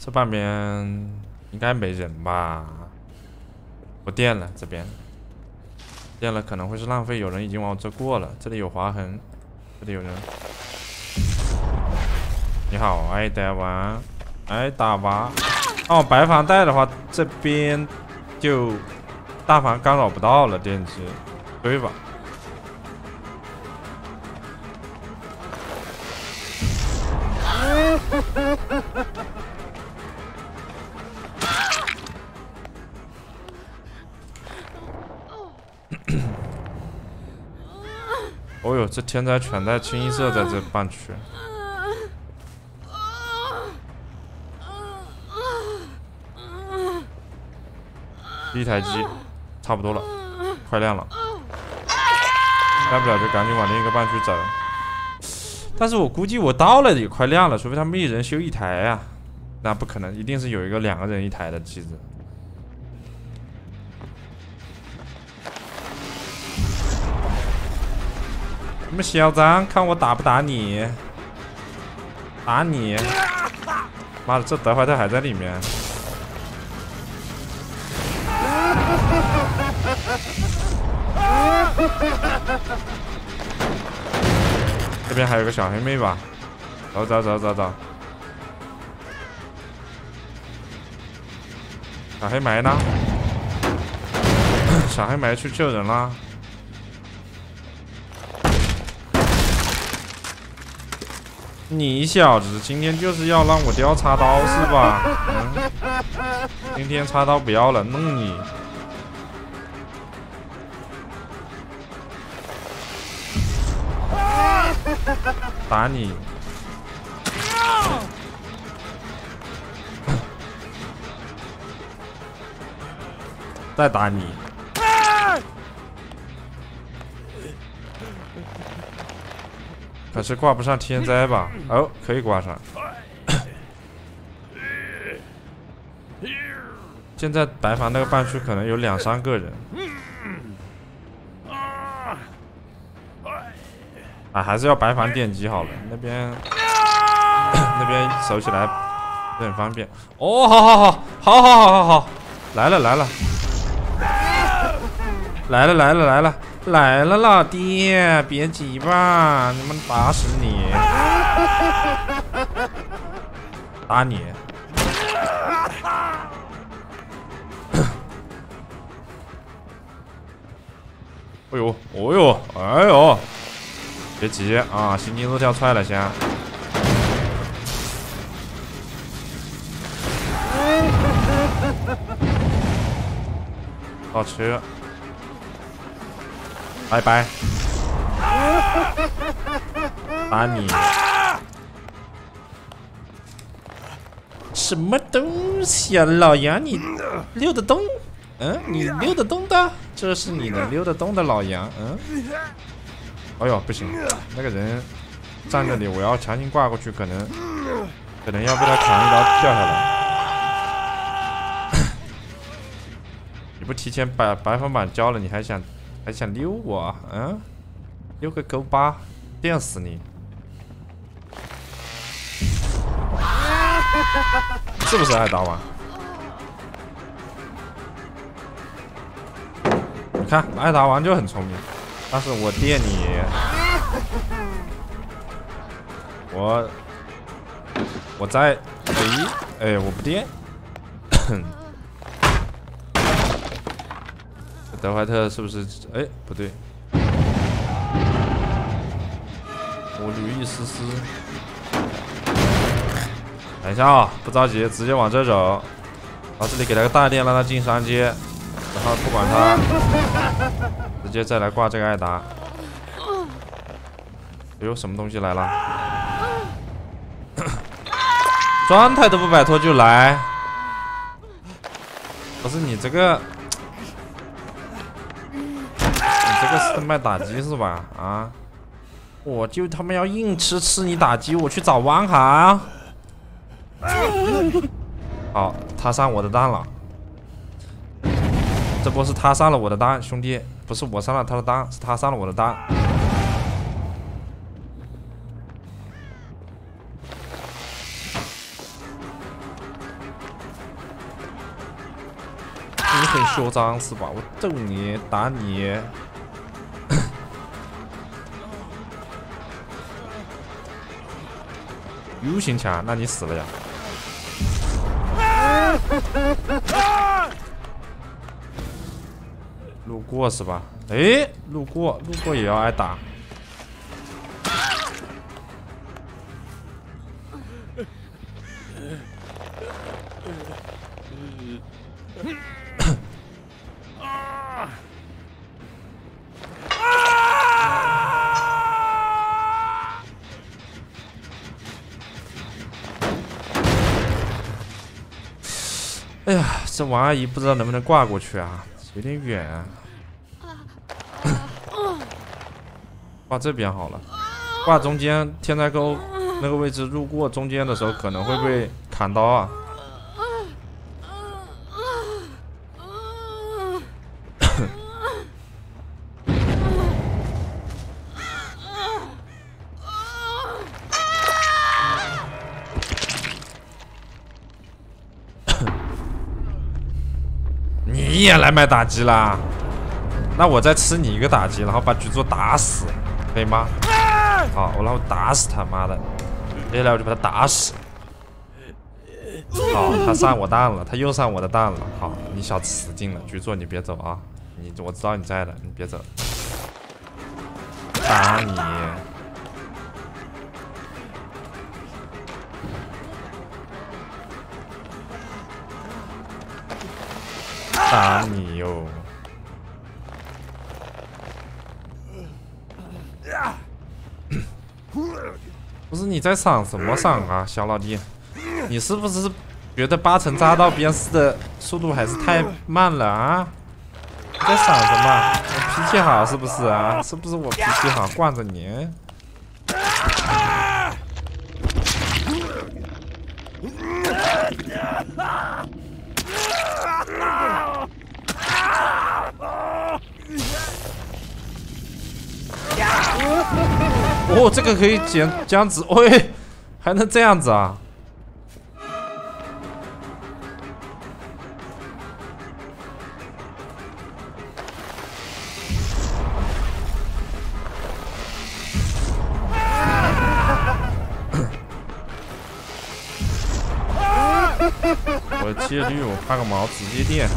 这半边应该没人吧？不电了，这边电了可能会是浪费，有人已经往这过了。这里有划痕，这里有人。你好，爱打娃，爱打娃。哦，白房带的话，这边就大房干扰不到了，电机，对吧？哦呦，这天灾全在清一色在这半区。第一台机差不多了，快亮了，大不了就赶紧往另一个半区走。但是我估计我到了也快亮了，除非他们一人修一台啊，那不可能，一定是有一个2个人一台的机子。你们嚣张，看我打不打你？打你！妈的，这德怀特还在里面。这边还有个小黑妹吧？走走走走走。小黑莓呢？小黑莓去救人啦！你小子今天就是要让我掉插刀是吧？今天插刀不要了，弄你！打你！再打你！可是挂不上天灾吧？哦，可以挂上。现在白房那个半区可能有2、3个人。啊，还是要白房电机好了，那边守起来很方便。哦，好，来了，老弟，别急吧，你们打死你，打你。哎呦，别急啊，心经都跳出来了先。到车，拜拜，打你！什么东西啊，老杨，你溜得动？你溜得动的？这是你能溜得动的，老杨？哎呦，不行，那个人站这里，我要强行挂过去，可能要被他扛一刀掉下来。你不提前把白粉板交了，你还想溜我？溜个勾巴，电死你！是不是爱打王？你看，爱打王就很聪明，但是我电你，我在哎，我不电。德怀特是不是？哎，不对，我留意思思。等一下啊，不着急，直接往这走。到这里给他个大电，让他进3阶，然后不管他，直接再来挂这个艾达。哎呦，什么东西来了？状态都不摆脱就来，不是你这个。这个是卖打击是吧？啊！我就他妈要硬吃你打击，我去找汪涵。好，他上我的当了。这波是他上了我的当，兄弟，不是我上了他的当，是他上了我的当。 嚣张是吧？我揍你，打你。U 型枪，那你死了呀！路过是吧？哎，路过也要挨打。哎呀，这王阿姨不知道能不能挂过去啊，有点远啊。挂这边好了，挂中间天灾沟那个位置，路过中间的时候可能会被砍刀啊。你也来买打击啦？那我再吃你一个打击，然后把局座打死，可以吗？好，我然后打死他妈的，接下来我就把他打死。好，他上我当了，他又上我的当了。好，你小子死定了，局座你别走啊！我知道你在的，你别走。打你！打你哟！不是你在赏什么赏啊，小老弟？你是不是觉得8层扎到边丝的速度还是太慢了啊？你在赏什么？我脾气好是不是啊？是不是我脾气好惯着你？哦，这个可以减僵直，喂，还能这样子啊？我戒律，我发个毛，直接电。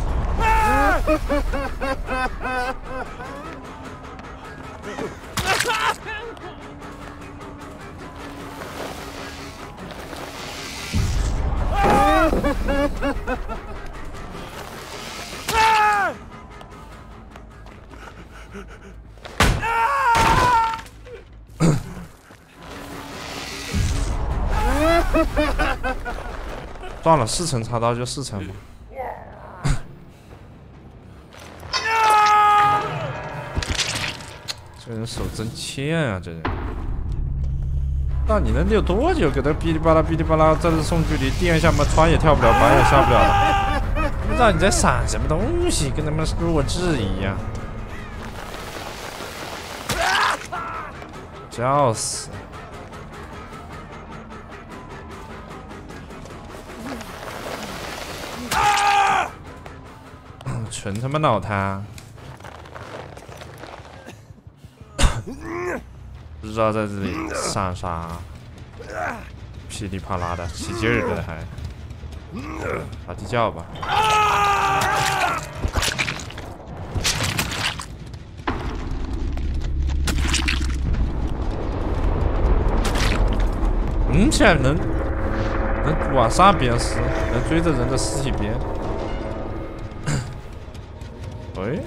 算了，4层插刀就4层吧。这人手真欠啊，这人。那你能溜多久？给他哔哩吧啦哔哩吧啦，在这送距离，电一下嘛，穿也跳不了，板也下不了了。不知道你在闪什么东西，跟他们弱智一样。笑死！纯他妈脑瘫！不知道在这里上啥，噼里啪啦的，起劲儿的还，打地窖吧。现在能往上鞭尸，能追着人的尸体鞭。喂？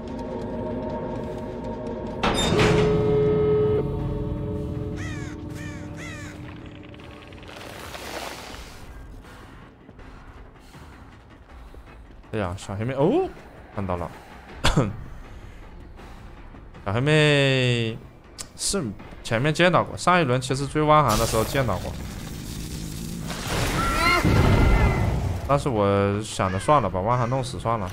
哎呀，小黑妹哦，看到了。小黑妹是前面见到过，上一轮其实追汪涵的时候见到过，但是我想着算了，把汪涵弄死算了。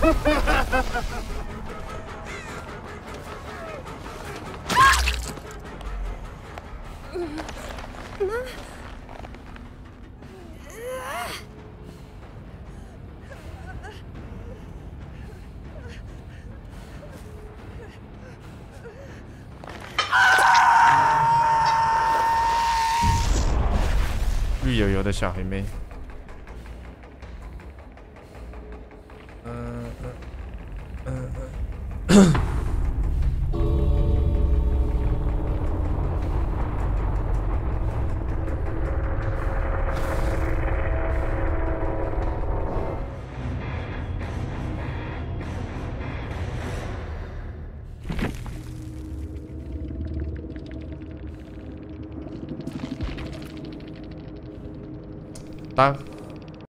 绿油油的小黑妹。